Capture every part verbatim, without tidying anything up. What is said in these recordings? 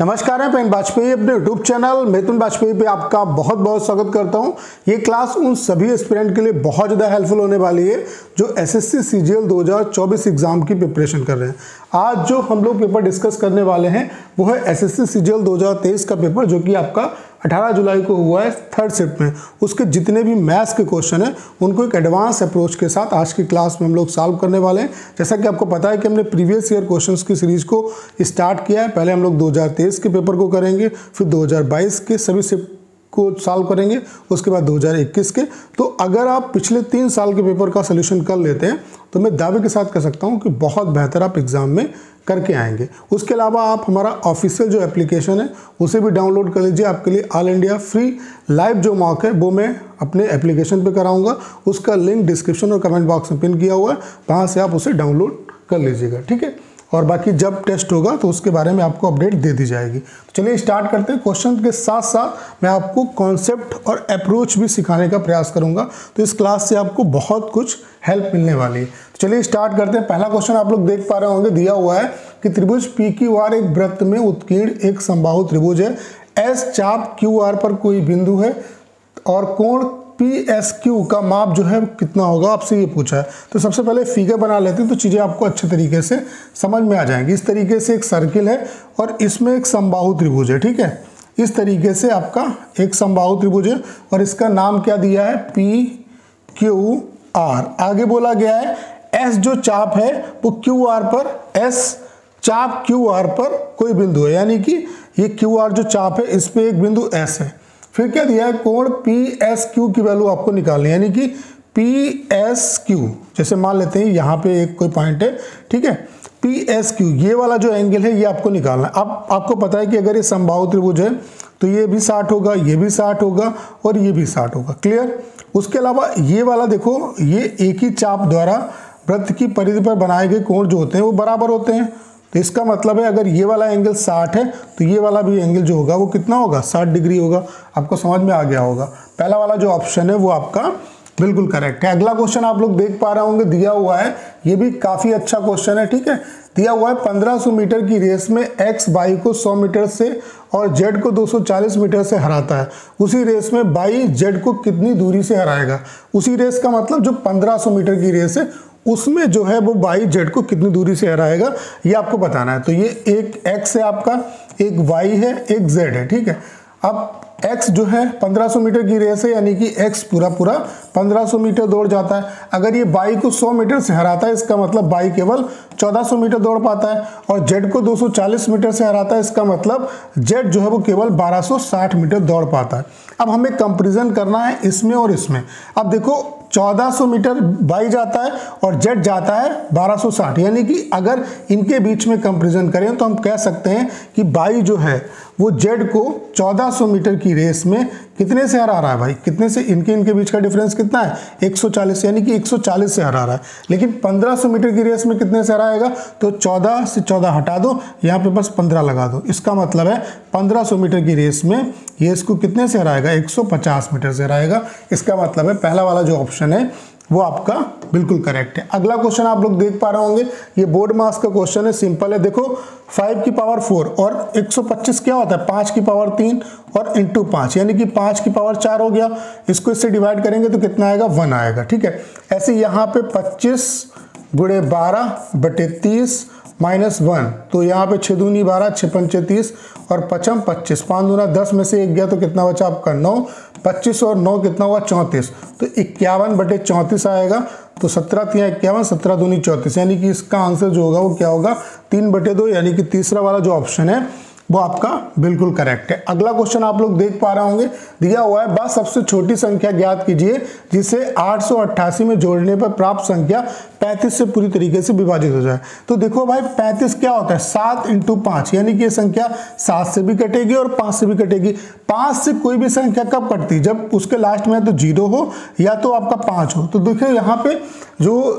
नमस्कार, मैं पेन वाजपेयी अपने यूट्यूब चैनल मिथुन वाजपेयी पे आपका बहुत बहुत स्वागत करता हूं। ये क्लास उन सभी एस्पिरेंट के लिए बहुत ज़्यादा हेल्पफुल होने वाली है जो एसएससी सीजीएल दो हज़ार चौबीस एग्जाम की प्रिपरेशन कर रहे हैं। आज जो हम लोग पेपर डिस्कस करने वाले हैं वो है एसएससी सीजीएल दो हज़ार तेईस का पेपर, जो कि आपका अठारह जुलाई को हुआ है थर्ड शिफ्ट में। उसके जितने भी मैथ्स के क्वेश्चन हैं उनको एक एडवांस अप्रोच के साथ आज की क्लास में हम लोग सॉल्व करने वाले हैं। जैसा कि आपको पता है कि हमने प्रीवियस ईयर क्वेश्चंस की सीरीज को स्टार्ट किया है। पहले हम लोग दो हज़ार तेईस के पेपर को करेंगे, फिर दो हज़ार बाईस के सभी शिफ्ट को सॉल्व करेंगे, उसके बाद दो हज़ार इक्कीस के। तो अगर आप पिछले तीन साल के पेपर का सोल्यूशन कर लेते हैं तो मैं दावे के साथ कह सकता हूं कि बहुत बेहतर आप एग्जाम में करके आएंगे। उसके अलावा आप हमारा ऑफिशियल जो एप्लीकेशन है उसे भी डाउनलोड कर लीजिए। आपके लिए ऑल इंडिया फ्री लाइव जो मॉक है वो मैं अपने एप्लीकेशन पे कराऊंगा। उसका लिंक डिस्क्रिप्शन और कमेंट बॉक्स में पिन किया हुआ है, वहाँ से आप उसे डाउनलोड कर लीजिएगा, ठीक है। और बाकी जब टेस्ट होगा तो उसके बारे में आपको अपडेट दे दी जाएगी। तो चलिए स्टार्ट करते हैं। क्वेश्चन के साथ साथ मैं आपको कॉन्सेप्ट और अप्रोच भी सिखाने का प्रयास करूंगा, तो इस क्लास से आपको बहुत कुछ हेल्प मिलने वाली है। तो चलिए स्टार्ट करते हैं। पहला क्वेश्चन आप लोग देख पा रहे होंगे, दिया हुआ है कि त्रिभुज पी क्यू आर एक वृत्त में उत्कीर्ण एक समबाहु त्रिभुज है। एस चाप क्यू आर पर कोई बिंदु है और कोण पी एस क्यू का माप जो है कितना होगा, आपसे ये पूछा है। तो सबसे पहले फिगर बना लेते हैं तो चीज़ें आपको अच्छे तरीके से समझ में आ जाएंगी। इस तरीके से एक सर्किल है और इसमें एक समबाहु त्रिभुज है, ठीक है। इस तरीके से आपका एक समबाहु त्रिभुज है और इसका नाम क्या दिया है, पी क्यू आर। आगे बोला गया है एस जो चाप है वो क्यू आर पर, एस चाप क्यू आर पर कोई बिंदु है, यानी कि ये क्यू आर जो चाप है इस पे एक बिंदु एस है। फिर क्या दिया है, कोण पी एस क्यू की वैल्यू आपको निकालनी है, यानी कि पी एस क्यू। जैसे मान लेते हैं यहाँ पे एक कोई पॉइंट है, ठीक है, पी एस क्यू ये वाला जो एंगल है ये आपको निकालना है। अब आपको पता है कि अगर ये समबाहु त्रिभुज है तो ये भी साठ होगा, ये भी साठ होगा और ये भी साठ होगा, क्लियर। उसके अलावा ये वाला देखो, ये एक ही चाप द्वारा वृत्त की परिधि पर बनाए गए कोण जो होते हैं वो बराबर होते हैं। तो इसका मतलब है अगर ये वाला एंगल साठ है तो ये वाला भी एंगल जो होगा वो कितना होगा, साठ डिग्री होगा। आपको समझ में आ गया होगा। पहला वाला जो ऑप्शन है वो आपका बिल्कुल करेक्ट है। अगला क्वेश्चन आप लोग देख पा रहे होंगे, दिया हुआ है, ये भी काफी अच्छा क्वेश्चन है, ठीक है। दिया हुआ है पंद्रह सौ मीटर की रेस में एक्स बाई को सौ मीटर से और जेड को दो सौ चालीस मीटर से हराता है। उसी रेस में बाई जेड को कितनी दूरी से हराएगा। उसी रेस का मतलब जो पंद्रह सौ मीटर की रेस है उसमें जो है वो बाई जेड को कितनी दूरी से हराएगा ये आपको बताना है। तो ये एक एक्स है आपका, एक वाई है, एक जेड है, ठीक है। अब x जो है पंद्रह सौ मीटर की रेस है, यानी कि x पूरा पूरा पंद्रह सौ मीटर दौड़ जाता है। अगर ये बाई को सौ मीटर से हराता है इसका मतलब बाई केवल चौदह सौ मीटर दौड़ पाता है, और z को दो सौ चालीस मीटर से हराता है इसका मतलब z जो है वो केवल बारह सौ साठ मीटर दौड़ पाता है। अब हमें कंपैरिजन करना है इसमें और इसमें। अब देखो चौदह सौ मीटर बाई जाता है और जेड जाता है बारह सौ साठ, यानी कि अगर इनके बीच में कंपैरिजन करें तो हम कह सकते हैं कि बाई जो है वो जेड को चौदह सौ मीटर की रेस में कितने से हरा रहा है भाई, कितने से, इनके इनके बीच का डिफरेंस कितना है, एक सौ चालीस, यानी कि एक सौ चालीस से हरा रहा है। लेकिन पंद्रह सौ मीटर की रेस में कितने से हराएगा, तो चौदह से चौदह हटा दो, यहाँ पे बस पंद्रह लगा दो। इसका मतलब है पंद्रह सौ मीटर की रेस में ये इसको कितने से हराएगा, एक सौ पचास मीटर से हराएगा। इसका मतलब है पहला वाला जो ऑप्शन है वो आपका बिल्कुल करेक्ट है। अगला क्वेश्चन आप लोग देख पा रहे होंगे, ये बोर्ड मास का क्वेश्चन है, सिंपल है। देखो फाइव की पावर फोर और एक सौ पच्चीस क्या होता है, पाँच की पावर तीन और इंटू पाँच, यानी कि पाँच की पावर चार हो गया। इसको इससे डिवाइड करेंगे तो कितना आएगा, वन आएगा, ठीक है। ऐसे यहाँ पे पच्चीस गुणे बारह बटे तीस माइनस वन, तो यहाँ पे छः दूनी बारह, छः पंचे तीस और पचम पच्चीस, पाँच दूना दस में से एक गया तो कितना बचा आपका नौ, पच्चीस और नौ कितना हुआ, चौंतीस, तो इक्यावन बटे चौंतीस आएगा। तो सत्रह तिया इक्यावन, सत्रह दूनी चौंतीस, यानी कि इसका आंसर जो होगा वो क्या होगा, तीन बटे दो, यानी कि तीसरा वाला जो ऑप्शन है वो आपका बिल्कुल करेक्ट है। अगला क्वेश्चन आप लोग देख पा रहे होंगे, दिया हुआ है बस सबसे छोटी संख्या ज्ञात कीजिए जिसे आठ सौ अट्ठासी में जोड़ने पर प्राप्त संख्या पैंतीस से पूरी तरीके से विभाजित हो जाए। तो देखो भाई पैंतीस क्या होता है, सात इंटू पाँच, यानी कि ये संख्या सात से भी कटेगी और पाँच से भी कटेगी। पाँच से कोई भी संख्या कब कटती, जब उसके लास्ट में तो जीरो हो या तो आपका पाँच हो। तो देखिए यहाँ पे जो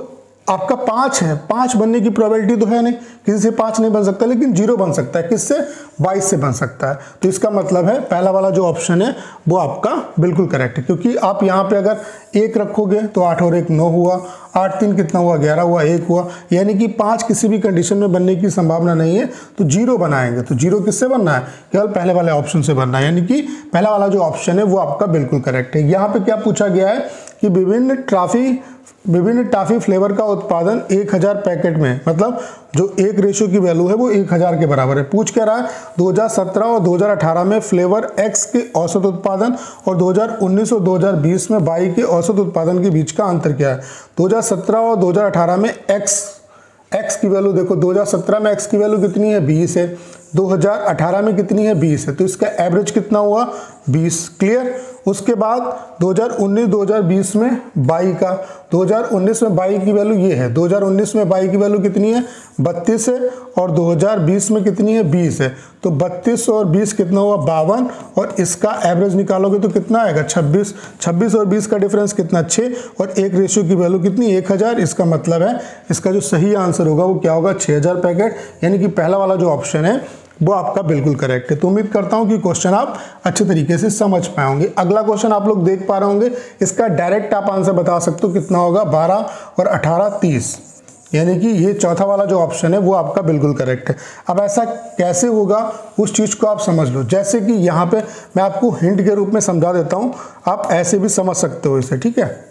आपका पाँच है, पाँच बनने की प्रोबेबिलिटी तो है नहीं, किसी से पाँच नहीं बन सकता, लेकिन जीरो बन सकता है। किससे? बाईस से बन सकता है। तो इसका मतलब है पहला वाला जो ऑप्शन है वो आपका बिल्कुल करेक्ट है, क्योंकि आप यहाँ पे अगर एक रखोगे तो आठ और एक नौ हुआ, आठ तीन कितना हुआ? ग्यारह हुआ, एक हुआ, यानी कि पाँच किसी भी कंडीशन में बनने की संभावना नहीं है, तो जीरो बनाएंगे। तो जीरो किससे बनना है? केवल पहले वाले ऑप्शन से बनना है, यानी कि पहला वाला जो ऑप्शन है वो आपका बिल्कुल करेक्ट है। यहाँ पे क्या पूछा गया है कि विभिन्न ट्रॉफी विभिन्न टॉफी फ्लेवर का उत्पादन एक हज़ार पैकेट में, मतलब जो एक रेशियो की वैल्यू है वो एक हज़ार के बराबर है। पूछ क्या रहा है? दो हज़ार सत्रह और दो हज़ार अठारह में फ्लेवर एक्स के औसत उत्पादन और दो हज़ार उन्नीस और दो हज़ार बीस में वाई के औसत उत्पादन के बीच का अंतर क्या है। दो हज़ार सत्रह और दो हज़ार अठारह में एक्स एक्स की वैल्यू देखो, दो हज़ार सत्रह में एक्स की वैल्यू कितनी है? बीस है। दो हज़ार अठारह में कितनी है? बीस है। तो इसका एवरेज कितना हुआ? बीस। क्लियर। उसके बाद दो हज़ार उन्नीस दो हज़ार बीस में बाई का, दो हज़ार उन्नीस में बाई की वैल्यू ये है, दो हज़ार उन्नीस में बाई की वैल्यू कितनी है? बत्तीस है, और दो हज़ार बीस में कितनी है? बीस है। तो बत्तीस और बीस कितना हुआ? बावन, और इसका एवरेज निकालोगे तो कितना आएगा? छब्बीस। छब्बीस और बीस का डिफरेंस कितना? छः, और एक रेशियो की वैल्यू कितनी? एक हज़ार। इसका मतलब है इसका जो सही आंसर होगा वो क्या होगा? छः हज़ार पैकेट, यानी कि पहला वाला जो ऑप्शन है वो आपका बिल्कुल करेक्ट है। तो उम्मीद करता हूं कि क्वेश्चन आप अच्छे तरीके से समझ पाए होंगे। अगला क्वेश्चन आप लोग देख पा रहे होंगे, इसका डायरेक्ट आप आंसर बता सकते हो कितना होगा? बारह और अठारह तीस, यानी कि ये चौथा वाला जो ऑप्शन है वो आपका बिल्कुल करेक्ट है। अब ऐसा कैसे होगा उस चीज को आप समझ लो। जैसे कि यहाँ पे मैं आपको हिंट के रूप में समझा देता हूं, आप ऐसे भी समझ सकते हो इसे, ठीक है।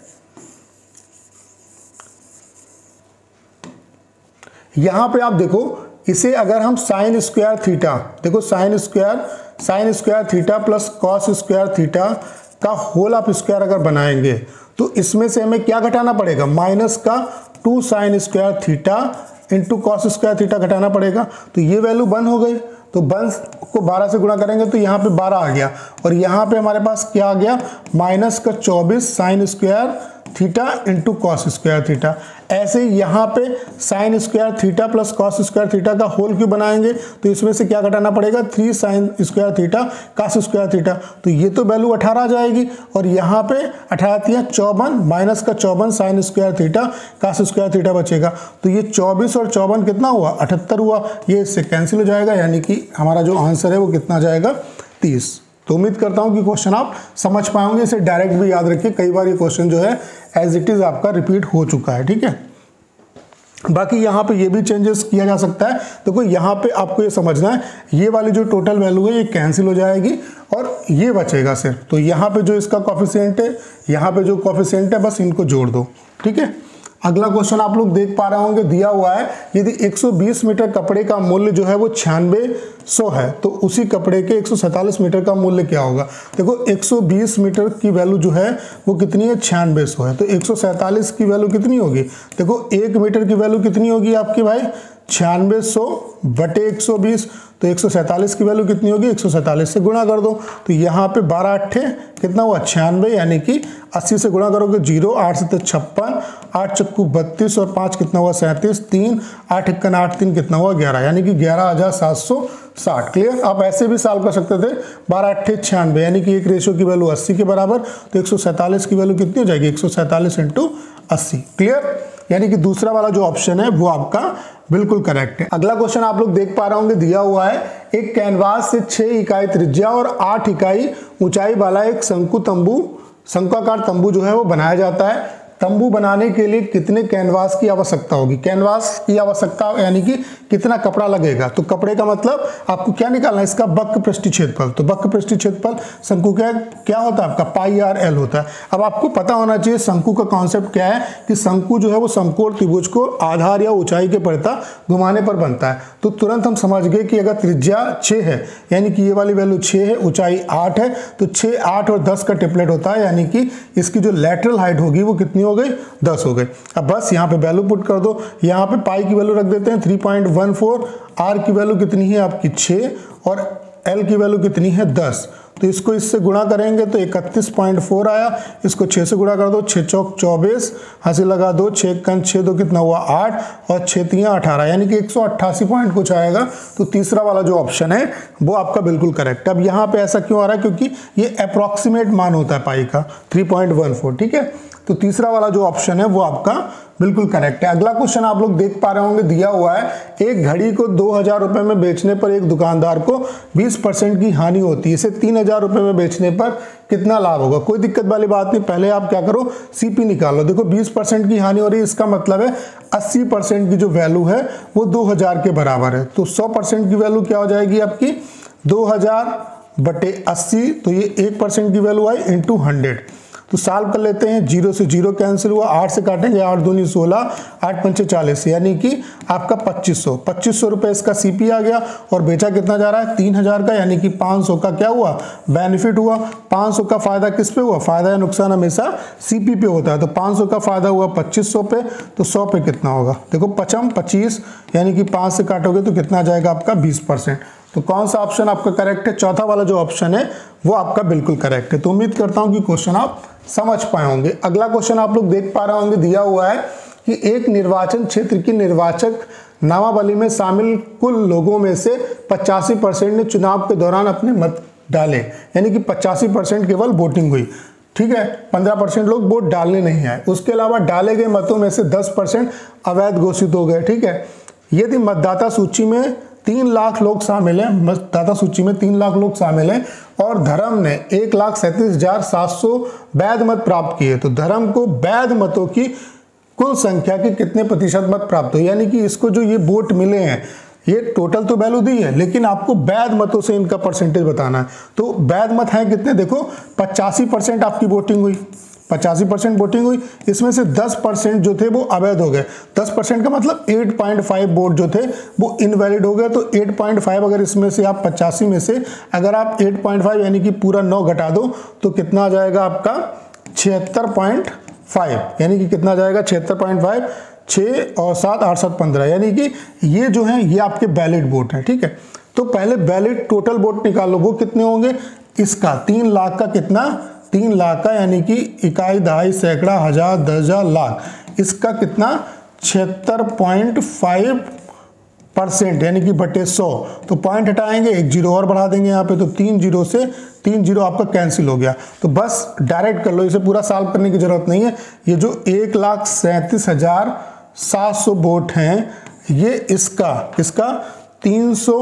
यहां पे आप देखो, इसे अगर हम साइन स्क्वायर थीटा, देखो sine square sine square theta plus cos square theta का होल ऑफ स्क्वायर अगर बनाएंगे तो इसमें से हमें क्या घटाना पड़ेगा? माइनस का two sine square theta into cos square theta घटाना पड़ेगा। तो ये वैल्यू वन हो गई, तो वन को बारह से गुणा करेंगे तो यहाँ पे बारह आ गया, और यहाँ पे हमारे पास क्या आ गया? माइनस का चौबीस sine square theta into cos square theta. ऐसे ही यहाँ पे sine square theta plus cos square theta का होल क्यों बनाएंगे? तो इसमें से क्या घटाना पड़ेगा? Three sine square theta cos square theta. तो ये तो वैल्यू अठारह आ जाएगी, और यहाँ पे अठारह तिया चौवन, माइनस का चौवन sine square theta cos square theta बचेगा। तो ये चौबीस और चौवन कितना हुआ? अठहत्तर हुआ। ये इससे कैंसिल हो जाएगा, यानी कि हमारा जो आंसर है वो कितना जाएगा? तीस। तो उम्मीद करता हूं कि क्वेश्चन आप समझ पाएंगे। इसे डायरेक्ट भी याद रखिए, कई बार ये क्वेश्चन जो है एज इट इज आपका रिपीट हो चुका है, ठीक है। बाकी यहाँ पे ये भी चेंजेस किया जा सकता है। देखो यहाँ पे आपको ये समझना है, ये वाली जो टोटल वैल्यू है ये कैंसिल हो जाएगी और ये बचेगा सिर्फ। तो यहाँ पे जो इसका कॉफिशिएंट है, यहाँ पे जो कॉफिशिएंट है, बस इनको जोड़ दो, ठीक है। अगला क्वेश्चन आप लोग देख पा रहे होंगे, दिया हुआ है यदि एक सौ बीस मीटर कपड़े का मूल्य जो है वो छियानवे सौ है, तो उसी कपड़े के एक सौ सैंतालीस मीटर का मूल्य क्या होगा। देखो एक सौ बीस मीटर की वैल्यू जो है वो कितनी है? छियानवे सौ है। तो एक सौ सैंतालीस की वैल्यू कितनी होगी? देखो एक मीटर की वैल्यू कितनी होगी आपकी भाई? छियानवे सौ बटे एक सौ बीस। तो एक सौ सैंतालीस की वैल्यू कितनी होगी? एक सौ सैंतालीस से गुणा कर दो। तो यहाँ पे बारह अट्ठे कितना हुआ? छियानवे, यानी कि अस्सी से गुणा करोगे जीरो, आठ सत्तर छप्पन, आठ चक्कू बत्तीस और पाँच कितना हुआ? सैंतीस, तीन आठ इक्कन आठ तीन कितना हुआ? ग्यारह, यानी कि ग्यारह हजार सात सौ साठ। क्लियर। आप ऐसे भी सॉल्व कर सकते थे, बारह अट्ठे छियानवे, यानी कि एक रेशियो की वैल्यू अस्सी के बराबर। तो एक सौ सैंतालीस की वैल्यू कितनी हो जाएगी? एक सौ सैंतालीस इंटू अस्सी। क्लियर। यानी कि दूसरा वाला जो ऑप्शन है वो आपका बिल्कुल करेक्ट है। अगला क्वेश्चन आप लोग देख पा रहे होंगे, दिया हुआ है एक कैनवास से छह इकाई त्रिज्या और आठ इकाई ऊंचाई वाला एक शंकु तंबू शंक्वाकार तंबू जो है वो बनाया जाता है। तंबू बनाने के लिए कितने कैनवास की आवश्यकता होगी? कैनवास की आवश्यकता यानी कि कितना कपड़ा लगेगा। तो कपड़े का मतलब आपको क्या निकालना है? इसका वक्र पृष्ठीय क्षेत्रफल। तो वक्र पृष्ठीय क्षेत्रफल शंकु का क्या होता है? आपका पाई आर एल होता है। अब आपको पता होना चाहिए शंकु का कॉन्सेप्ट क्या है, कि शंकु जो है वो समकोण त्रिभुज को आधार या ऊंचाई के पड़ता घुमाने पर बनता है। तो तुरंत हम समझ गए कि अगर त्रिज्या छः है, यानी कि ये वाली वैल्यू छः है, ऊंचाई आठ है, तो छः आठ और दस का ट्रिपलेट होता है, यानी कि इसकी जो लेटरल हाइट होगी वो कितनी हो गई? दस हो गई। अब बस यहाँ पे वैल्यू पुट कर दो। यहाँ पे पाई की वैल्यू रख देते हैं three point one four, R की वैल्यू कितनी है आपकी? छः, और एल की वैल्यू कितनी है? दस। तो इसको इससे गुणा करेंगे तो इकतीस पॉइंट फोर आया, इसको छः से गुणा कर दो, छः चौक चौबीस, हंसी लगा दो, छः कन छः दो कितना हुआ आठ और छः तीन अठारह, यानी कि एक सौ अट्ठासी पॉइंट कुछ आएगा। तो तीसरा वाला जो ऑप्शन है वो आपका बिल्कुल करेक्ट है। अब यहाँ पे ऐसा क्यों आ रहा है, क्योंकि ये अप्रॉक्सीमेट मान होता है पाई का थ्री पॉइंट वन फोर, ठीक है। तो तीसरा वाला जो ऑप्शन है वो आपका बिल्कुल करेक्ट है। अगला क्वेश्चन आप लोग देख पा रहे होंगे, दिया हुआ है एक घड़ी को दो हजार रुपए में बेचने पर एक दुकानदार को बीस परसेंट की हानि होती है, इसे तीन हजार रुपए में बेचने पर कितना लाभ होगा। कोई दिक्कत वाली बात नहीं, पहले आप क्या करो सीपी निकालो। देखो बीस परसेंट की हानि हो रही है, इसका मतलब है अस्सी परसेंट की जो वैल्यू है वो दो हजार के बराबर है। तो सौ परसेंट की वैल्यू क्या हो जाएगी आपकी दो हजार बटे अस्सी, तो ये एक परसेंट की वैल्यू आई इंटू हंड्रेड। तो सॉल्व कर लेते हैं, जीरो से जीरो कैंसिल हुआ, आठ से काटेंगे, आठ दूनी सोलह, आठ पंचे चालीस, यानी कि आपका पच्चीस सौ पच्चीस सौ रुपये इसका सीपी आ गया और बेचा कितना जा रहा है तीन हजार का, यानी कि पाँच सौ का क्या हुआ बेनिफिट हुआ। पाँच सौ का फायदा किस पे हुआ, फायदा या नुकसान हमेशा सीपी पे होता है। तो पाँच सौ का फायदा हुआ पच्चीस सौ पे, तो सौ पे कितना होगा, देखो पचम पच्चीस, यानी कि पाँच से काटोगे तो कितना आ जाएगा आपका बीस परसेंट। तो कौन सा ऑप्शन आपका करेक्ट है, चौथा वाला जो ऑप्शन है वो आपका बिल्कुल करेक्ट है। तो उम्मीद करता हूं कि क्वेश्चन आप समझ पाए होंगे। अगला क्वेश्चन आप लोग देख पा रहे होंगे, दिया हुआ है कि एक निर्वाचन क्षेत्र की निर्वाचक नामावली में शामिल कुल लोगों में से पचासी परसेंट ने चुनाव के दौरान अपने मत डाले, यानी कि पचासी परसेंट केवल वोटिंग हुई, ठीक है, पंद्रह परसेंट लोग वोट डालने नहीं आए। उसके अलावा डाले गए मतों में से दस परसेंट अवैध घोषित हो गए, ठीक है। यदि मतदाता सूची में तीन लाख लोग शामिल हैं, मतदाता सूची में तीन लाख लोग शामिल हैं और धर्म ने एक लाख सैंतीस हजार सात सौ वैध मत प्राप्त किए, तो धर्म को वैध मतों की कुल संख्या के कितने प्रतिशत मत प्राप्त हुए, यानी कि इसको जो ये वोट मिले हैं ये टोटल तो वैल्यू दी है, लेकिन आपको वैध मतों से इनका परसेंटेज बताना है। तो वैध मत है कितने, देखो पचासी परसेंट आपकी वोटिंग हुई, पचासी परसेंट वोटिंग हुई, इसमें से दस परसेंट जो थे वो अवैध हो गए। दस परसेंट का मतलब आठ पॉइंट पाँच वोट जो थे वो इनवैलिड हो गए। तो आठ पॉइंट पाँच अगर इसमें से आप पचासी में से अगर आप आठ पॉइंट पाँच यानी कि पूरा नौ घटा दो तो कितना आ जाएगा आपका छिहत्तर पॉइंट पाँच, यानी कि कितना जाएगा छिहत्तर पॉइंट पाँच, छः और सात आठ सात पंद्रह, यानी कि ये जो है ये आपके वैलिड वोट हैं, ठीक है। तो पहले वैलिड टोटल वोट निकालो, वो कितने होंगे, इसका तीन लाख का कितना तीन लाख का, यानी कि इकाई दहाई सैकड़ा हजार दस हजार लाख, इसका कितना छिहत्तर पॉइंट फाइव परसेंट, यानी कि बटे सौ। तो पॉइंट हटाएंगे, एक जीरो और बढ़ा देंगे यहाँ पे, तो तीन जीरो से तीन जीरो आपका कैंसिल हो गया। तो बस डायरेक्ट कर लो, इसे पूरा सॉल्व करने की जरूरत नहीं है। ये जो एक लाख सैंतीस हजार सात सौ वोट हैं, ये इसका इसका तीन सौ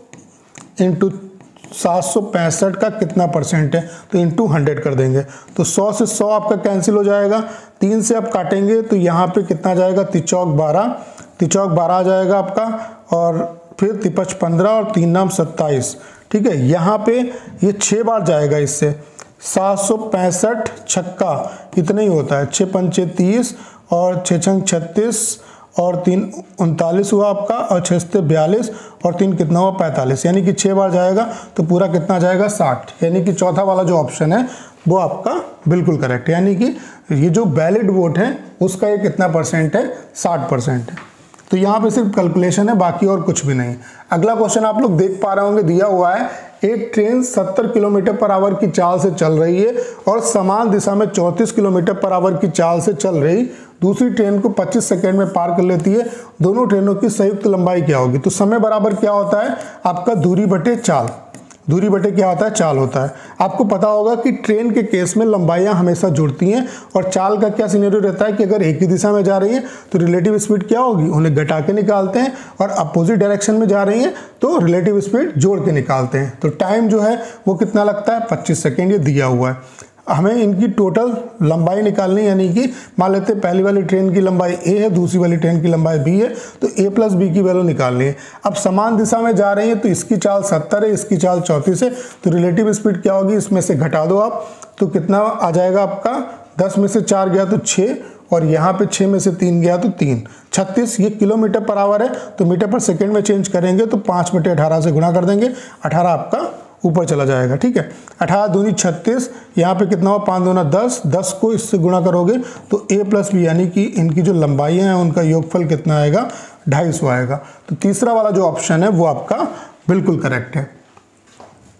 इंटू सात सौ पैंसठ का कितना परसेंट है, तो इंटू हंड्रेड कर देंगे, तो सौ से सौ आपका कैंसिल हो जाएगा। तीन से आप काटेंगे तो यहाँ पे कितना जाएगा, तिचौक बारह, तिचौक बारह आ जाएगा आपका, और फिर तिपच पंद्रह और तीन नाम सत्ताईस, ठीक है। यहाँ पे ये छः बार जाएगा, इससे सात सौ पैंसठ छक्का इतना ही होता है, छः पंचे तीस और छः छंग छत्तीस और तीन उनतालीस हुआ आपका, और छः से बयालीस और तीन कितना हुआ पैंतालीस, यानी कि छः बार जाएगा तो पूरा कितना जाएगा साठ, यानी कि चौथा वाला जो ऑप्शन है वो आपका बिल्कुल करेक्ट है। यानी कि ये जो वैलिड वोट है उसका ये कितना परसेंट है, साठ परसेंट है। तो यहाँ पे सिर्फ कैलकुलेशन है, बाकी और कुछ भी नहीं। अगला क्वेश्चन आप लोग देख पा रहे होंगे, दिया हुआ है एक ट्रेन सत्तर किलोमीटर पर आवर की चाल से चल रही है और समान दिशा में चौंतीस किलोमीटर पर आवर की चाल से चल रही दूसरी ट्रेन को पच्चीस सेकंड में पार कर लेती है। दोनों ट्रेनों की संयुक्त लंबाई क्या होगी, तो समय बराबर क्या होता है आपका दूरी बटे चाल, दूरी बटे क्या होता है चाल होता है। आपको पता होगा कि ट्रेन के केस में लंबाइयां हमेशा जुड़ती हैं, और चाल का क्या सिनेरियो रहता है कि अगर एक ही दिशा में जा रही है तो रिलेटिव स्पीड क्या होगी, उन्हें घटा के निकालते हैं, और अपोजिट डायरेक्शन में जा रही हैं तो रिलेटिव स्पीड जोड़ के निकालते हैं। तो टाइम जो है वो कितना लगता है, पच्चीस सेकेंड ये दिया हुआ है। हमें इनकी टोटल लंबाई निकालनी, यानी कि मान लेते हैं पहली वाली ट्रेन की लंबाई ए है, दूसरी वाली ट्रेन की लंबाई बी है, तो ए प्लस बी की वैल्यू निकालनी है। अब समान दिशा में जा रही है तो इसकी चाल सत्तर है, इसकी चाल चौंतीस है, तो रिलेटिव स्पीड क्या होगी, इसमें से घटा दो आप, तो कितना आ जाएगा आपका, दस में से चार गया तो छः, और यहाँ पे छः में से तीन गया तो तीन, छत्तीस। ये किलोमीटर पर आवर है, तो मीटर पर सेकेंड में चेंज करेंगे तो पाँच बटे अठारह से गुणा कर देंगे, अठारह आपका ऊपर चला जाएगा, ठीक है। अठारह दूनी छत्तीस, यहाँ पे कितना हो, पाँच दूना दस, दस को इससे गुणा करोगे तो ए प्लस बी, यानी कि इनकी जो लंबाइयाँ हैं उनका योगफल कितना आएगा, ढाई सौ आएगा। तो तीसरा वाला जो ऑप्शन है वो आपका बिल्कुल करेक्ट है।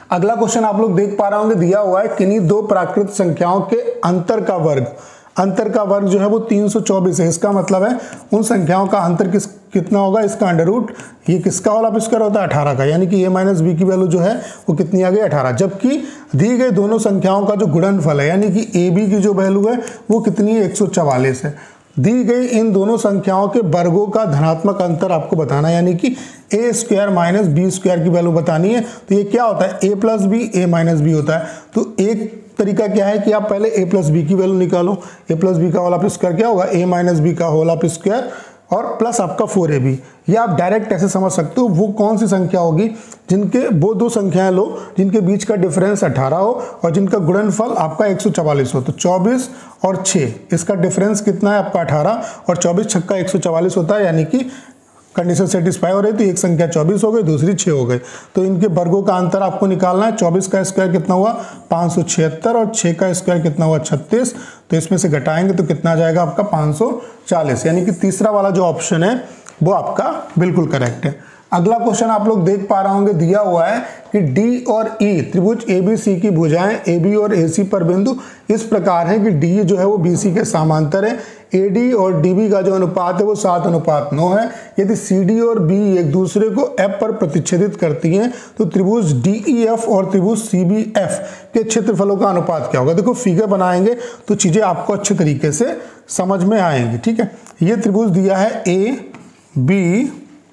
अगला क्वेश्चन आप लोग देख पा रहे होंगे, दिया हुआ है किन्हीं दो प्राकृत संख्याओं के अंतर का वर्ग। अंतर का वर्ग जो है वो तीन सौ चौबीस है। इसका मतलब है उन संख्याओं का अंतर किस कितना होगा, इसका अंडर रूट ये किसका होल ऑफ स्क्वायर होता है, अठारह का, यानी कि a माइनस बी की वैल्यू जो है वो कितनी आ गई, अठारह। जबकि दी गई दोनों संख्याओं का जो गुणनफल है यानी कि ए बी की जो वैल्यू है वो कितनी है, एक सौ चवालीस है। दी गई इन दोनों संख्याओं के वर्गों का धनात्मक अंतर आपको बताना है, यानी कि A square minus B square की वैल्यू बतानी है। तो ये क्या होता है, A plus B A minus B होता है। तो एक तरीका क्या है कि आप पहले a प्लस बी की वैल्यू निकालो। a प्लस बी का होल ऑफ स्क्वायर क्या होगा, a माइनस बी का होल ऑफ स्क्वायर और प्लस आपका फोर ए बी। या आप डायरेक्ट ऐसे समझ सकते हो, वो कौन सी संख्या होगी जिनके वो दो संख्याएं लो जिनके बीच का डिफरेंस अठारह हो और जिनका गुणनफल आपका एक सौ चवालीस हो। तो चौबीस और छः, इसका डिफरेंस कितना है आपका अठारह, और चौबीस छक्का एक सौ चवालीस होता है, यानी कि कंडीशन सेटिस्फाई हो रही थी। एक संख्या चौबीस हो गई, दूसरी छः हो गई। तो इनके वर्गों का अंतर आपको निकालना है। चौबीस का स्क्वायर कितना हुआ, पाँच सौ छिहत्तर, और छः का स्क्वायर कितना हुआ, छत्तीस। तो इसमें से घटाएंगे तो कितना आ जाएगा आपका, पाँच सौ चालीस। यानी कि तीसरा वाला जो ऑप्शन है वो आपका बिल्कुल करेक्ट है। अगला क्वेश्चन आप लोग देख पा रहे होंगे, दिया हुआ है कि डी और ई त्रिभुज ए बी सी की भुजाएं ए बी और ए सी पर बिंदु इस प्रकार है कि डी जो है वो बी सी के समांतर है। ए डी और डी बी का जो अनुपात है वो सात अनुपात नौ है। यदि सी डी और बी एक दूसरे को एफ पर प्रतिच्छेदित करती हैं तो त्रिभुज डी ई एफ और त्रिभुज सी बी एफ के क्षेत्रफलों का अनुपात क्या होगा। देखो फिगर बनाएंगे तो चीजें आपको अच्छे तरीके से समझ में आएंगी। ठीक है, ये त्रिभुज दिया है ए बी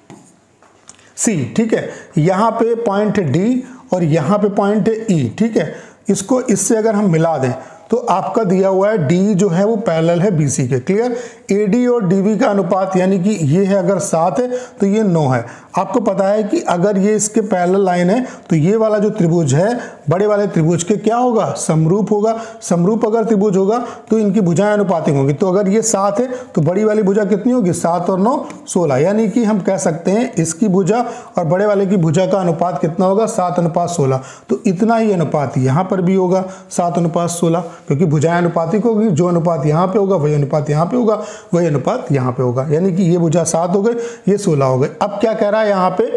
सी, ठीक है, यहाँ पे पॉइंट है डी और यहाँ पे पॉइंट है ई। ठीक है, इसको इससे अगर हम मिला दें तो आपका दिया हुआ है डी जो है वो पैरेलल है बीसी के। क्लियर, एडी और डीबी का अनुपात यानी कि ये है अगर सात है तो ये नौ है। आपको पता है कि अगर ये इसके पैरेलल लाइन है तो ये वाला जो त्रिभुज है बड़े वाले त्रिभुज के क्या होगा, समरूप होगा। समरूप अगर त्रिभुज होगा तो इनकी भुजाएं अनुपातिक होंगी। तो अगर ये सात है तो बड़ी वाली भुजा कितनी होगी, सात और नौ सोलह। यानी कि हम कह सकते हैं इसकी भुजा और बड़े वाले की भुजा का अनुपात कितना होगा, सात अनुपात सोलह। तो इतना ही अनुपात यहाँ पर भी होगा, सात अनुपात सोलह, क्योंकि भुजाएं अनुपातिक होगी। जो अनुपात यहाँ पे होगा वही अनुपात यहाँ पे होगा, वही अनुपात यहाँ पे होगा। यानी कि ये भुजा सात हो गई, ये सोलह हो गई। अब क्या कह रहा है यहाँ पे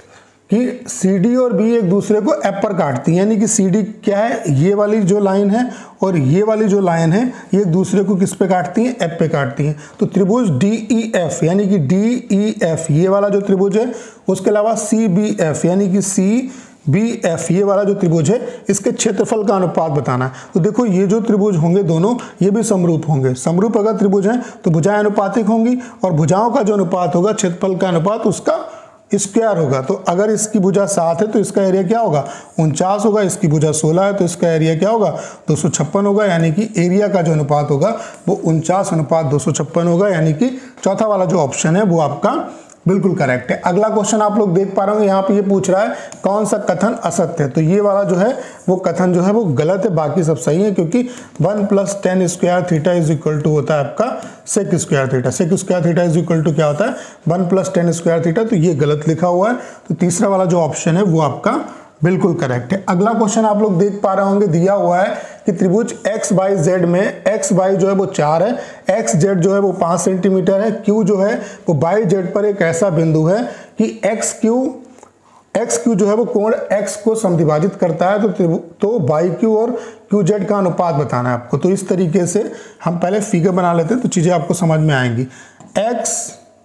कि सी डी और बी एक दूसरे को एफ पर काटती हैं, यानी कि सी डी क्या है, ये वाली जो लाइन है और ये वाली जो लाइन है ये एक दूसरे को किस पे काटती हैं, एफ पे काटती हैं। तो त्रिभुज डी ई एफ यानी कि डी ई एफ ये वाला जो त्रिभुज है, उसके अलावा सी बी एफ यानी कि सी बी एफ ये वाला जो त्रिभुज है इसके क्षेत्रफल का अनुपात बताना है। तो देखो ये जो त्रिभुज होंगे दोनों ये भी समरूप होंगे। समरूप अगर त्रिभुज हैं तो भुजाएं अनुपातिक होंगी और भुजाओं का जो अनुपात होगा क्षेत्रफल का अनुपात उसका स्क्वायर होगा। तो अगर इसकी भुजा सात है तो इसका एरिया क्या होगा, उनचास होगा। इसकी भुजा सोलह है तो इसका एरिया क्या होगा, दो सौ छप्पन होगा। यानी कि एरिया का जो अनुपात होगा वो उनचास अनुपात दो सौ छप्पन होगा। यानी कि चौथा वाला जो ऑप्शन है वो आपका बिल्कुल करेक्ट है। अगला क्वेश्चन आप लोग देख पा रहे होंगे, यहाँ पे ये पूछ रहा है कौन सा कथन असत्य है। तो ये वाला जो है वो कथन जो है वो गलत है, बाकी सब सही है। क्योंकि one plus tan square theta is equal to होता है आपका sec square theta. Sec square theta is equal to क्या होता है, one plus tan square theta. तो ये गलत लिखा हुआ है। तो तीसरा वाला जो ऑप्शन है वो आपका बिल्कुल करेक्ट है। अगला क्वेश्चन आप लोग देख पा रहे होंगे, दिया हुआ है कि त्रिभुज एक्स बाई जेड में एक्स बाई जो है वो चार है, एक्स जेड जो है वो पाँच सेंटीमीटर है, क्यू जो है वो बाई जेड पर एक ऐसा बिंदु है कि एक्स क्यू एक्स क्यू जो है वो कोण एक्स को समद्विभाजित करता है। तो तो बाई क्यू और क्यू जेड का अनुपात बताना है आपको। तो इस तरीके से हम पहले फिगर बना लेते हैं तो चीजें आपको समझ में आएंगी। X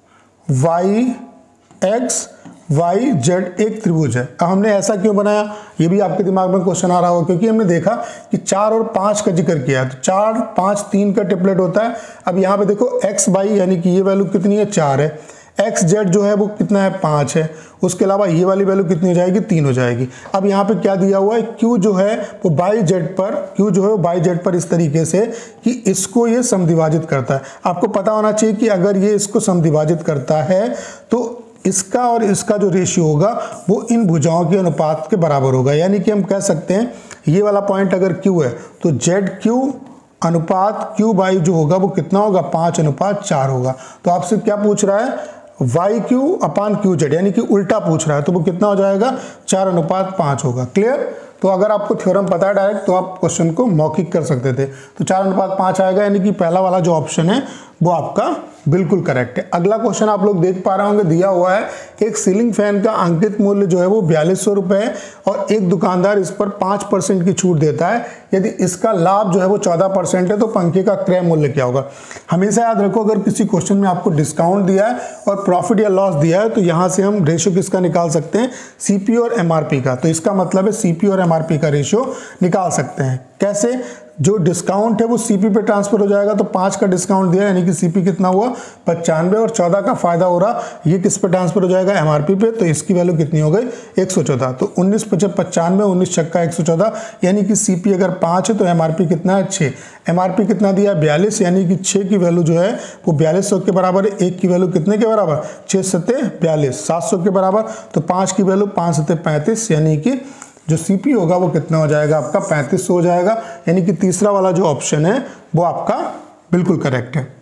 Y X Y Z एक त्रिभुज है। अब हमने ऐसा क्यों बनाया, ये भी आपके दिमाग में क्वेश्चन आ रहा होगा, क्योंकि हमने देखा कि चार और पाँच का जिक्र किया। तो चार पाँच तीन का ट्रिपलेट होता है। अब यहाँ पे देखो एक्स बाई यानी कि ये वैल्यू कितनी है, चार है। एक्स जेड जो है वो कितना है, पाँच है। उसके अलावा ये वाली वैल्यू कितनी हो जाएगी, तीन हो जाएगी। अब यहाँ पे क्या दिया हुआ है, क्यू जो है वो बाई जेड पर क्यू जो है वो बाई जेड पर इस तरीके से कि इसको ये समद्विभाजित करता है। आपको पता होना चाहिए कि अगर ये इसको समद्विभाजित करता है तो इसका और इसका जो रेशियो होगा वो इन भुजाओं के अनुपात के बराबर होगा। यानी कि हम कह सकते हैं ये वाला पॉइंट अगर क्यू है तो जेड क्यू अनुपात क्यू बाई जो होगा वो कितना होगा, पाँच अनुपात चार होगा। तो आपसे क्या पूछ रहा है, Y Q upon Q Z, यानी कि उल्टा पूछ रहा है। तो वो कितना हो जाएगा, चार अनुपात पाँच होगा। क्लियर। तो अगर आपको थ्योरम पता है डायरेक्ट तो आप क्वेश्चन को मौखिक कर सकते थे। तो चार अनुपात पाँच आएगा, यानी कि पहला वाला जो ऑप्शन है वो आपका बिल्कुल करेक्ट है। अगला क्वेश्चन आप लोग देख पा रहे होंगे, दिया हुआ है एक सीलिंग फैन का अंकित मूल्य जो है वो बयालीस सौ रुपए है और एक दुकानदार इस पर पाँच परसेंट की छूट देता है। यदि इसका लाभ जो है वो चौदह परसेंट है तो पंखे का क्रय मूल्य क्या होगा। हमेशा याद रखो, अगर किसी क्वेश्चन में आपको डिस्काउंट दिया है और प्रॉफिट या लॉस दिया है तो यहाँ से हम रेशियो किसका निकाल सकते हैं, सीपी और एमआरपी का। तो इसका मतलब है सीपी और एमआरपी का रेशियो निकाल सकते हैं। कैसे, जो डिस्काउंट है वो सीपी पे ट्रांसफर हो जाएगा, तो पाँच का डिस्काउंट दिया यानी कि सीपी कितना हुआ पचानवे और चौदह का फायदा हो रहा, ये किस पे ट्रांसफर हो जाएगा, एमआरपी पे। तो इसकी वैल्यू कितनी हो गई एक सौ चौदह। तो उन्नीस पचे पचानवे, उन्नीस छक्का एक सौ चौदह, यानी कि सीपी अगर पाँच है तो एमआरपी कितना है छः। एमआरपी कितना दिया बयालीस, यानी कि छः की वैल्यू जो है वो बयालीस सौ के बराबर है। एक की वैल्यू कितने के बराबर, छः सत्ते बयालीस, सात सौ के बराबर। तो पाँच की वैल्यू पाँच सत्ते पैंतीस, यानी कि जो सीपी होगा वो कितना हो जाएगा आपका पैंतीस सौ हो जाएगा। यानी कि तीसरा वाला जो ऑप्शन है वो आपका बिल्कुल करेक्ट है।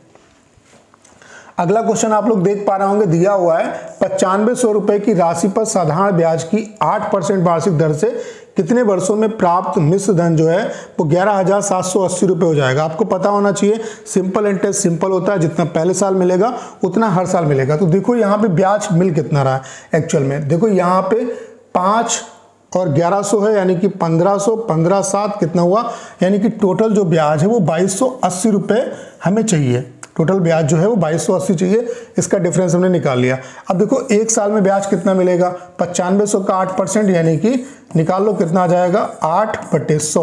अगला क्वेश्चन आप लोग देख पा रहे होंगे, दिया हुआ है पचानवे सौ रुपए की राशि पर साधारण ब्याज की आठ परसेंट वार्षिक दर से कितने वर्षों में प्राप्त मिश्र धन जो है वो ग्यारह हजार सात सौ अस्सी रुपये हो जाएगा। आपको पता होना चाहिए सिंपल इंटरेस्ट सिंपल होता है, जितना पहले साल मिलेगा उतना हर साल मिलेगा। तो देखो यहाँ पे ब्याज मिल कितना रहा है एक्चुअल में, देखो यहाँ पे पाँच और ग्यारह सौ है, यानी कि पंद्रह सौ, पंद्रह सात कितना हुआ, यानी कि टोटल जो ब्याज है वो बाईस सौ अस्सी रुपये हमें चाहिए। टोटल ब्याज जो है वो बाईस सौ अस्सी चाहिए, इसका डिफरेंस हमने निकाल लिया। अब देखो एक साल में ब्याज कितना मिलेगा, पचानवे सौ का आठ परसेंट, यानी कि निकाल लो कितना आ जाएगा आठ बटे सौ।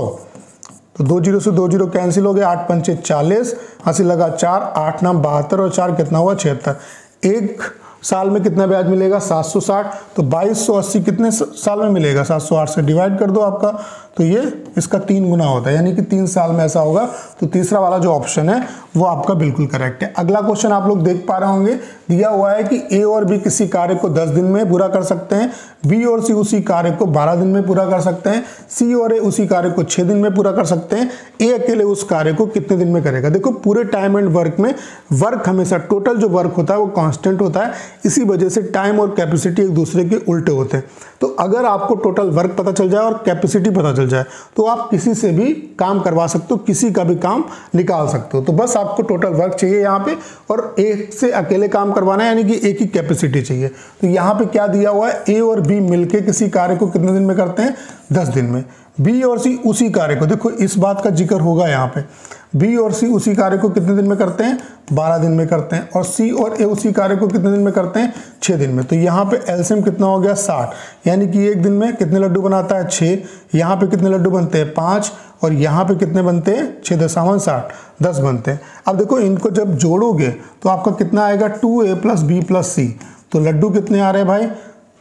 तो दो जीरो से दो जीरो कैंसिल हो गया, आठ पंचे चालीस, अस्सी लगा चार, आठ नाम बहत्तर और चार कितना हुआ छिहत्तर। एक साल में कितना ब्याज मिलेगा सात सौ साठ। तो बाईस सौ अस्सी कितने साल में मिलेगा, सात सौ आठ से डिवाइड कर दो आपका, तो ये इसका तीन गुना होता है, यानी कि तीन साल में ऐसा होगा। तो तीसरा वाला जो ऑप्शन है वो आपका बिल्कुल करेक्ट है। अगला क्वेश्चन आप लोग देख पा रहे होंगे, दिया हुआ है कि ए और बी किसी कार्य को दस दिन में पूरा कर सकते हैं, बी और सी उसी कार्य को बारह दिन में पूरा कर सकते हैं, सी और ए उसी कार्य को छः दिन में पूरा कर सकते हैं, ए अकेले उस कार्य को कितने दिन में करेगा। देखो पूरे टाइम एंड वर्क में वर्क हमेशा टोटल जो वर्क होता है वो कांस्टेंट होता है, इसी वजह से टाइम और कैपेसिटी एक दूसरे के उल्टे होते हैं। तो अगर आपको टोटल वर्क पता चल जाए और कैपेसिटी पता चल जाए तो आप किसी से भी काम करवा सकते हो, किसी का भी काम निकाल सकते हो। तो बस आपको टोटल वर्क चाहिए यहाँ पे, और एक से अकेले काम करवाना है, यानी कि एक ही कैपेसिटी चाहिए। तो यहाँ पे क्या दिया हुआ है, ए और बी मिलके किसी कार्य को कितने दिन में करते हैं, दस दिन में। बी और सी उसी कार्य को, देखो इस बात का जिक्र होगा यहाँ पे, बी और सी उसी कार्य को कितने दिन में करते हैं, बारह दिन में करते हैं, और सी और ए उसी कार्य को कितने दिन में करते हैं, छः दिन में। तो यहाँ पे एलसीएम कितना हो गया साठ, यानी कि एक दिन में कितने लड्डू बनाता है छः, यहाँ पे कितने लड्डू बनते हैं पाँच, और यहाँ पे कितने बनते हैं छः दशावन साठ, दस बनते हैं। अब देखो इनको जब जोड़ोगे तो आपका कितना आएगा two A plus B plus C. तो लड्डू कितने आ रहे हैं भाई,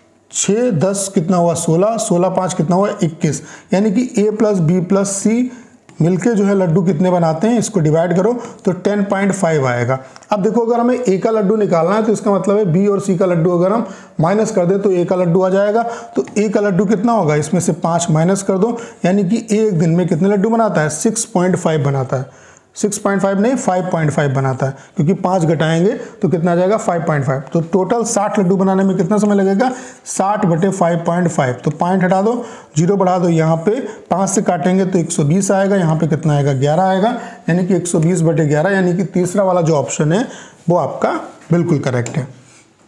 छः दस कितना हुआ सोलह, सोलह पाँच कितना हुआ इक्कीस, यानी कि A plus B plus C मिलके जो है लड्डू कितने बनाते हैं, इसको डिवाइड करो तो टेन पॉइंट फाइव आएगा। अब देखो अगर हमें ए का लड्डू निकालना है तो इसका मतलब है बी और सी का लड्डू अगर हम माइनस कर दें तो ए का लड्डू आ जाएगा। तो ए का लड्डू कितना होगा, इसमें से पाँच माइनस कर दो, यानी कि ए एक दिन में कितने लड्डू बनाता है, सिक्स पॉइंट फाइव बनाता है, सिक्स पॉइंट फाइव नहीं फाइव पॉइंट फाइव बनाता है, क्योंकि पाँच घटाएंगे तो कितना आ जाएगा फाइव पॉइंट फाइव। तो टोटल साठ लड्डू बनाने में कितना समय लगेगा, साठ बटे फाइव पॉइंट फाइव। तो पॉइंट हटा दो, जीरो बढ़ा दो, यहाँ पे पाँच से काटेंगे तो एक सौ बीस आएगा, यहाँ पे कितना आएगा ग्यारह आएगा, यानी कि एक सौ बीस बटे ग्यारह, यानी कि तीसरा वाला जो ऑप्शन है वो आपका बिल्कुल करेक्ट है।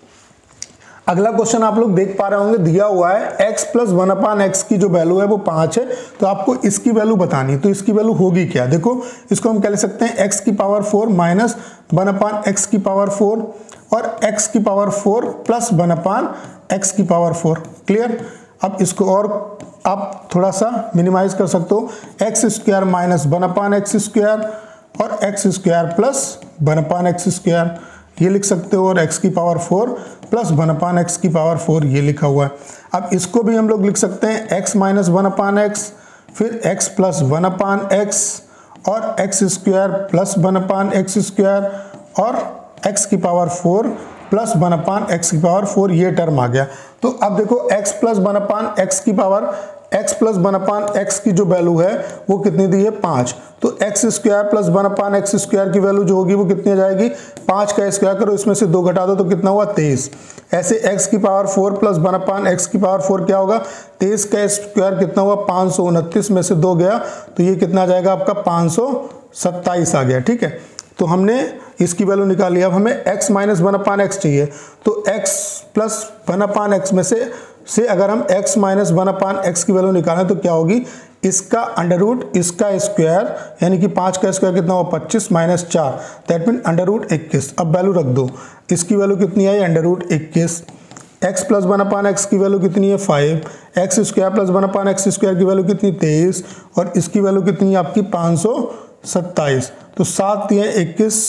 अगला क्वेश्चन आप लोग देख पा रहे होंगे, दिया हुआ है x plus one upon X की जो वैल्यू है वो पाँच है, तो आपको इसकी वैल्यू बतानी है। तो इसकी वैल्यू होगी क्या, देखो इसको हम कह सकते हैं x की power four minus one upon X की पावर फोर, और x की power four plus one upon X की पावर फोर। क्लियर। अब इसको और आप थोड़ा सा मिनिमाइज कर सकते हो, X square minus one upon X square और X square plus one upon X square, ये लिख सकते हो, और x की power four plus one upon X की पावर फोर ये लिखा हुआ है। अब इसको भी हम लोग लिख सकते हैं x minus one upon X, फिर x plus one upon X, और X square plus one upon X square, और x की power four plus one upon X की पावर फोर, ये टर्म आ गया। तो अब देखो x plus one upon X की power x plus one upon X की जो वैल्यू है वो कितनी दी है, पाँच। तो X square plus one upon X square की वैल्यू जो होगी वो कितनी आ जाएगी, पाँच का स्क्वायर करो, इसमें से दो घटा दो तो कितना हुआ, तेईस। ऐसे x की power four plus one upon X की पावर फोर क्या होगा, तेईस का स्क्वायर कितना हुआ, पाँच सौ उनतीस में से दो गया तो ये कितना आ जाएगा आपका, पाँच सौ सत्ताईस आ गया। ठीक है, तो हमने इसकी वैल्यू निकाली। अब हमें x minus one upon X चाहिए, तो x plus one upon X में से से अगर हम x minus one upon X की वैल्यू निकालें तो क्या होगी, इसका अंडर रूट इसका स्क्वायर यानी कि पाँच का स्क्वायर कितना हुआ, पच्चीस माइनस चार, दैट मीन अंडर रूट इक्कीस। अब वैल्यू रख दो, इसकी वैल्यू कितनी आई, अंडर रूट इक्कीस। x plus one upon X की वैल्यू कितनी है, five. X square plus one upon X square की वैल्यू कितनी, तेईस, और इसकी वैल्यू कितनी है आपकी, पाँच सौ सत्ताईस। तो सात दिए इक्कीस,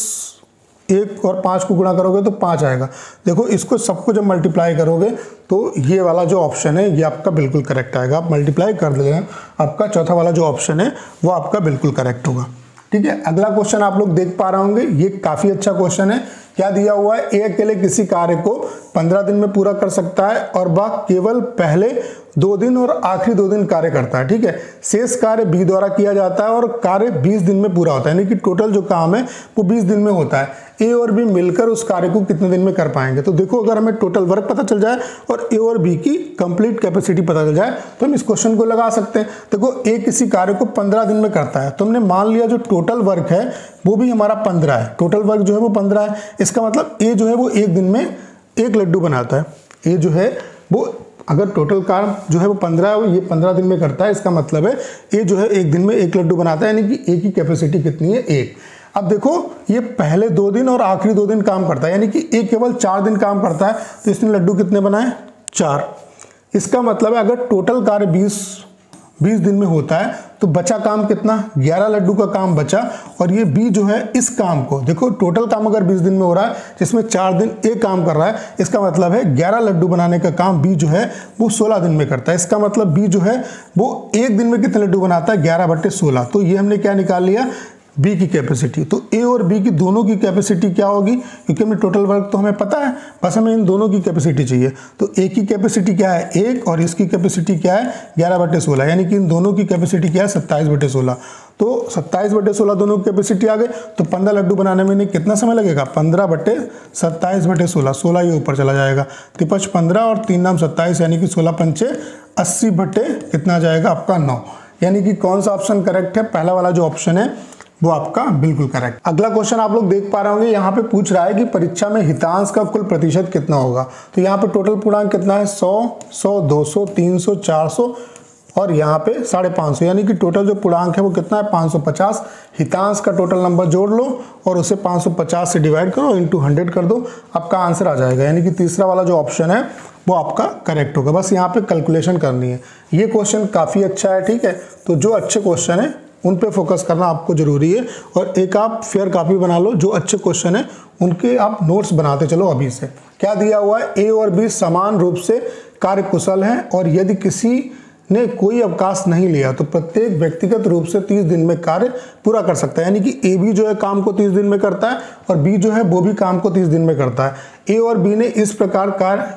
एक और पाँच को गुणा करोगे तो पाँच आएगा। देखो इसको सबको जब मल्टीप्लाई करोगे तो ये वाला जो ऑप्शन है ये आपका बिल्कुल करेक्ट आएगा। आप मल्टीप्लाई कर लें, आपका चौथा वाला जो ऑप्शन है वो आपका बिल्कुल करेक्ट होगा। ठीक है, अगला क्वेश्चन आप लोग देख पा रहे होंगे, ये काफ़ी अच्छा क्वेश्चन है। क्या दिया हुआ है, ए अकेले किसी कार्य को पंद्रह दिन में पूरा कर सकता है और वह केवल पहले दो दिन और आखिरी दो दिन कार्य करता है। ठीक है, शेष कार्य बी द्वारा किया जाता है और कार्य बीस दिन में पूरा होता है, यानी कि टोटल जो काम है वो बीस दिन में होता है। ए और बी मिलकर उस कार्य को कितने दिन में कर पाएंगे। तो देखो अगर हमें टोटल वर्क पता चल जाए और ए और बी की कंप्लीट कैपेसिटी पता चल जाए तो हम इस क्वेश्चन को लगा सकते हैं। देखो ए किसी कार्य को पंद्रह दिन में करता है, तो हमने मान लिया जो टोटल वर्क है वो भी हमारा पंद्रह है, टोटल वर्क जो है वो पंद्रह है। इसका मतलब ए जो है वो एक दिन में एक लड्डू बनाता है। ए जो है वो अगर टोटल काम जो है वो पंद्रह है, ये पंद्रह दिन में करता है, इसका मतलब है ए जो है एक दिन में एक लड्डू बनाता है, यानी कि ए की कैपेसिटी कितनी है, एक। अब देखो ये पहले दो दिन और आखिरी दो दिन काम करता है, यानी कि ए केवल चार दिन काम करता है, तो इसने लड्डू कितने बनाए, चार। इसका मतलब है अगर टोटल कार्य बीस बीस दिन में होता है तो बचा काम कितना, ग्यारह लड्डू का काम बचा। और ये बी जो है इस काम को, देखो टोटल काम अगर बीस दिन में हो रहा है जिसमें चार दिन ए काम कर रहा है, इसका मतलब है ग्यारह लड्डू बनाने का काम बी जो है वो सोलह दिन में करता है। इसका मतलब बी जो है वो एक दिन में कितने लड्डू बनाता है, ग्यारह बट्टे सोलह। तो ये हमने क्या निकाल लिया, बी की कैपेसिटी। तो ए और बी की दोनों की कैपेसिटी क्या होगी, क्योंकि हमें टोटल वर्क तो हमें पता है, बस हमें इन दोनों की कैपेसिटी चाहिए। तो ए की कैपेसिटी क्या है, एक, और इसकी कैपेसिटी क्या है, ग्यारह बटे सोलह, यानी कि इन दोनों की कैपेसिटी क्या है, सत्ताईस बटे सोलह। तो सत्ताईस बटे सोलह दोनों की कैपेसिटी आ गई। तो पंद्रह लड्डू बनाने में कितना समय लगेगा, पंद्रह बटे सत्ताईस बटे सोलह, सोलह ये ऊपर चला जाएगा, तिपच पंद्रह और तीन नाम सत्ताईस, यानी कि सोलह पंचे अस्सी बटे कितना आ जाएगा आपका, नौ। यानी कि कौन सा ऑप्शन करेक्ट है, पहला वाला जो ऑप्शन है वो आपका बिल्कुल करेक्ट। अगला क्वेश्चन आप लोग देख पा रहे होंगे, यहाँ पे पूछ रहा है कि परीक्षा में हितांश का कुल प्रतिशत कितना होगा। तो यहाँ पे टोटल पूर्णांक कितना है, सौ, सौ, दो सौ, तीन सौ, चार सौ और यहाँ पे साढ़े पाँच सौ, यानी कि टोटल जो पूर्णांक है वो कितना है, पाँच सौ पचास। हितांश का टोटल नंबर जोड़ लो और उसे पाँच सौ पचास से डिवाइड करो, इंटू हंड्रेड कर दो, आपका आंसर आ जाएगा। यानी कि तीसरा वाला जो ऑप्शन है वो आपका करेक्ट होगा। बस यहाँ पे कैलकुलेशन करनी है। ये क्वेश्चन काफ़ी अच्छा है, ठीक है। तो जो अच्छे क्वेश्चन है उन पे फोकस करना आपको जरूरी है, और एक आप फेयर कॉपी बना लो, जो अच्छे क्वेश्चन है उनके आप नोट्स बनाते चलो अभी से। क्या दिया हुआ है, ए और बी समान रूप से कार्यकुशल हैं और यदि किसी ने कोई अवकाश नहीं लिया तो प्रत्येक व्यक्तिगत रूप से तीस दिन में कार्य पूरा कर सकता है। यानी कि ए भी जो है काम को तीस दिन में करता है और बी जो है वो भी काम को तीस दिन में करता है। ए और बी ने इस प्रकार कार्य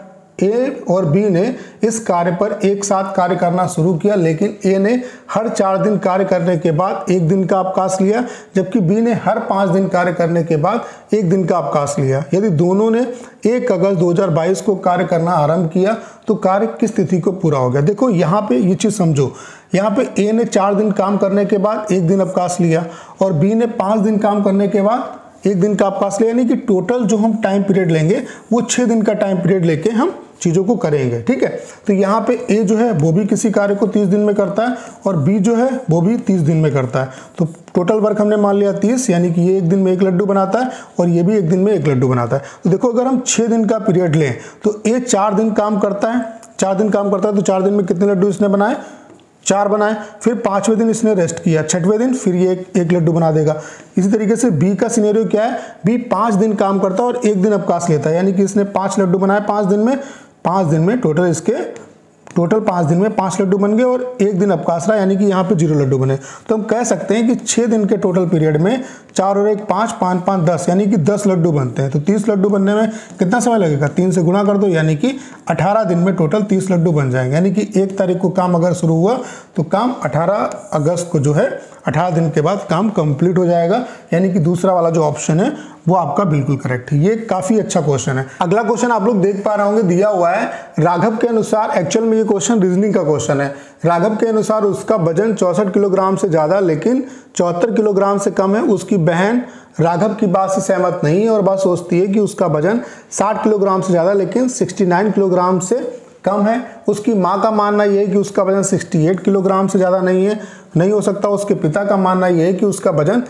ए और बी ने इस कार्य पर एक साथ कार्य करना शुरू किया, लेकिन ए ने हर चार दिन कार्य करने के बाद एक दिन का अवकाश लिया, जबकि बी ने हर पाँच दिन कार्य करने के बाद एक दिन का अवकाश लिया। यदि दोनों ने एक अगस्त दो हज़ार बाईस को कार्य करना आरंभ किया तो कार्य किस तिथि को पूरा हो गया। देखो यहाँ पे ये चीज़ समझो, यहाँ पे ए ने चार दिन काम करने के बाद एक दिन अवकाश लिया और बी ने पाँच दिन काम करने के बाद एक दिन का अवकाश लिया, यानी कि टोटल जो हम टाइम पीरियड लेंगे वो छः दिन का टाइम पीरियड लेके हम चीज़ों को करेंगे, ठीक है। तो यहाँ पे ए जो है वो भी किसी कार्य को तीस दिन में करता है और बी जो है वो भी तीस दिन में करता है। तो टोटल वर्क हमने मान लिया तीस, यानी कि ये एक दिन में एक लड्डू बनाता है और ये भी एक दिन में एक लड्डू बनाता है। तो देखो अगर हम छः दिन का पीरियड लें तो ए चार दिन काम करता है, चार दिन काम करता है तो चार दिन में कितने लड्डू इसने बनाए, चार बनाए। फिर पांचवें दिन इसने रेस्ट किया, छठवें दिन फिर ये एक, एक लड्डू बना देगा। इसी तरीके से बी का सिनेरियो क्या है, बी पाँच दिन काम करता है और एक दिन अवकाश लेता है, यानी कि इसने पाँच लड्डू बनाए पाँच दिन में, पाँच दिन में टोटल इसके टोटल पाँच दिन में पाँच लड्डू बन गए और एक दिन अवकाश रहा, यानी कि यहाँ पे जीरो लड्डू बने। तो हम कह सकते हैं कि छः दिन के टोटल पीरियड में चार और एक पाँच, पाँच पाँच दस, यानी कि दस लड्डू बनते हैं। तो तीस लड्डू बनने में कितना समय लगेगा, तीन से गुणा कर दो, यानी कि अठारह दिन में टोटल तीस लड्डू बन जाएंगे। यानी कि एक तारीख को काम अगर शुरू हुआ तो काम अठारह अगस्त को जो है अठारह दिन के बाद काम कंप्लीट हो जाएगा। यानी कि दूसरा वाला जो ऑप्शन है वो आपका बिल्कुल करेक्ट है। ये काफी अच्छा क्वेश्चन है। अगला क्वेश्चन आप लोग देख पा रहे होंगे, दिया हुआ है राघव के अनुसार, एक्चुअल में ये क्वेश्चन रीजनिंग का क्वेश्चन है। राघव के अनुसार उसका वजन चौसठ किलोग्राम से ज्यादा लेकिन चौहत्तर किलोग्राम से कम है। उसकी बहन राघव की बात से सहमत नहीं है और बात सोचती है कि उसका वजन साठ किलोग्राम से ज्यादा लेकिन उनहत्तर किलोग्राम से कम है। उसकी माँ का मानना यह है कि उसका वजन अड़सठ किलोग्राम से ज़्यादा नहीं है, नहीं हो सकता। उसके पिता का मानना यह है कि उसका वजन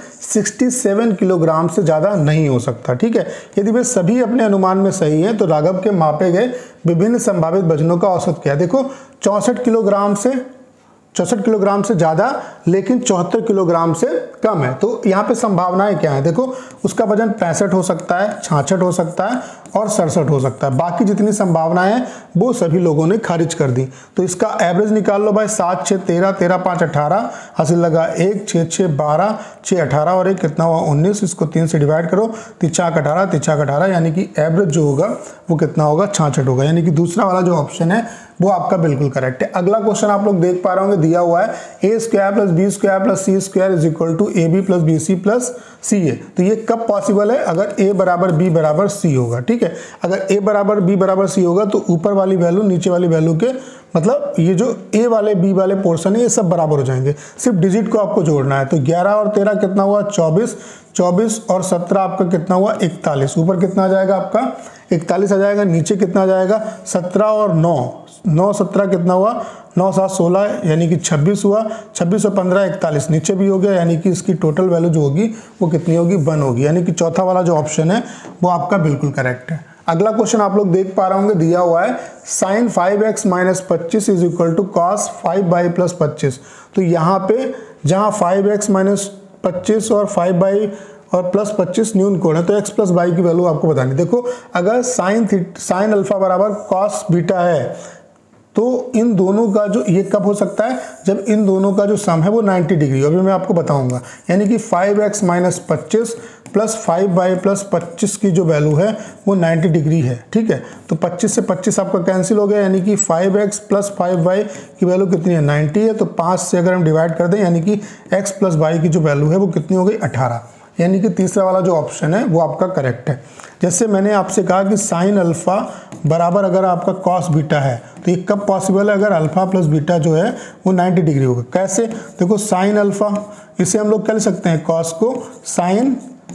सड़सठ किलोग्राम से ज़्यादा नहीं हो सकता। ठीक है, यदि वे सभी अपने अनुमान में सही हैं तो राघव के मापे गए विभिन्न संभावित वजनों का औसत क्या है। देखो, चौंसठ किलोग्राम से चौसठ किलोग्राम से ज़्यादा लेकिन चौहत्तर किलोग्राम से कम है। तो यहाँ पे संभावनाएं क्या है, देखो उसका वजन पैंसठ हो सकता है, छियासठ हो सकता है और सड़सठ हो सकता है। बाकी जितनी संभावनाएं हैं वो सभी लोगों ने खारिज कर दी। तो इसका एवरेज निकाल लो भाई, सात छः तेरह, तेरह पाँच अठारह, हासिल लगा एक, छः छः बारह, छः अठारह और एक कितना हुआ उन्नीस। इसको तीन से डिवाइड करो, तिचाक अठारह, तिचाक अठारह, यानी कि एवरेज जो होगा वो कितना होगा, छियासठ होगा। यानी कि दूसरा वाला जो ऑप्शन है वो आपका बिल्कुल करेक्ट है। अगला क्वेश्चन आप लोग देख पा रहे होंगे, दिया हुआ है A square plus B square plus C square is equal to A B plus B C plus C A. तो ये कब पॉसिबल है, अगर ए बराबर बी बराबर सी होगा। ठीक है, अगर ए बराबर बी बराबर सी होगा तो ऊपर वाली वैल्यू नीचे वाली वैल्यू के मतलब ये जो ए वाले बी वाले पोर्शन है ये सब बराबर हो जाएंगे, सिर्फ डिजिट को आपको जोड़ना है। तो ग्यारह और तेरह कितना हुआ, चौबीस, चौबीस और सत्रह आपका कितना हुआ, इकतालीस। ऊपर कितना आ जाएगा आपका, इकतालीस आ जाएगा। नीचे कितना आ जाएगा, सत्रह और नौ, नौ सत्रह कितना हुआ, नौ सात सोलह, यानी कि छब्बीस हुआ। छब्बीस और पंद्रह इकतालीस, नीचे भी हो गया, यानी कि इसकी टोटल वैल्यू जो होगी वो कितनी होगी, वन होगी। यानी कि चौथा वाला जो ऑप्शन है वो आपका बिल्कुल करेक्ट है। अगला क्वेश्चन आप लोग देख पा रहे होंगे, दिया हुआ है साइन फाइव एक्स माइनस पच्चीस is equal to cos five Y plus पच्चीस। तो यहाँ पे जहाँ फाइव एक्स माइनस पच्चीस और फाइव बाई और प्लस पच्चीस न्यून कोण है तो एक्स प्लस बाई की वैल्यू आपको बतानी। देखो, अगर साइन साइन अल्फा बराबर कॉस बीटा है तो इन दोनों का जो ये कब हो सकता है, जब इन दोनों का जो सम है वो नब्बे डिग्री, अभी मैं आपको बताऊंगा। यानी कि फाइव एक्स माइनस पच्चीस प्लस फाइव बाई प्लस पच्चीस की जो वैल्यू है वो नब्बे डिग्री है। ठीक है, तो पच्चीस से पच्चीस आपका कैंसिल हो गया, यानी कि five X plus five Y की वैल्यू कितनी है, नब्बे है। तो पाँच से अगर हम डिवाइड कर दें यानी कि एक्स प्लस वाई की जो वैल्यू है वो कितनी हो गई, अठारह। यानी कि तीसरा वाला जो ऑप्शन है वो आपका करेक्ट है। जैसे मैंने आपसे कहा कि साइन अल्फा बराबर अगर आपका कॉस बीटा है तो ये कब पॉसिबल है, अगर अल्फा प्लस बीटा जो है वो नब्बे डिग्री होगा। कैसे, देखो साइन अल्फा, इसे हम लोग क्या लिख सकते हैं, कॉस को साइन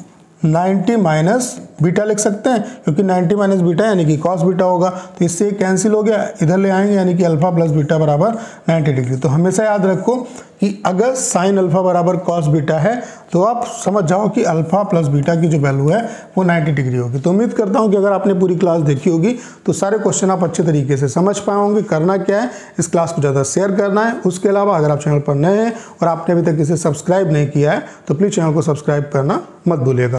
नब्बे माइनस बीटा लिख सकते हैं, क्योंकि नब्बे माइनस बीटा यानी कि कॉस बीटा होगा। तो इससे कैंसिल हो गया, इधर ले आएंगे, यानी कि अल्फा प्लस बीटा बराबर नब्बे डिग्री। तो हमेशा याद रखो कि अगर साइन अल्फा बराबर कॉस बीटा है तो आप समझ जाओ कि अल्फा प्लस बीटा की जो वैल्यू है वो नब्बे डिग्री होगी। तो उम्मीद करता हूं कि अगर आपने पूरी क्लास देखी होगी तो सारे क्वेश्चन आप अच्छे तरीके से समझ पाए होंगे। करना क्या है, इस क्लास को ज़्यादा शेयर करना है। उसके अलावा अगर आप चैनल पर नए हैं और आपने अभी तक इसे सब्सक्राइब नहीं किया है तो प्लीज़ चैनल को सब्सक्राइब करना मत भूलिएगा।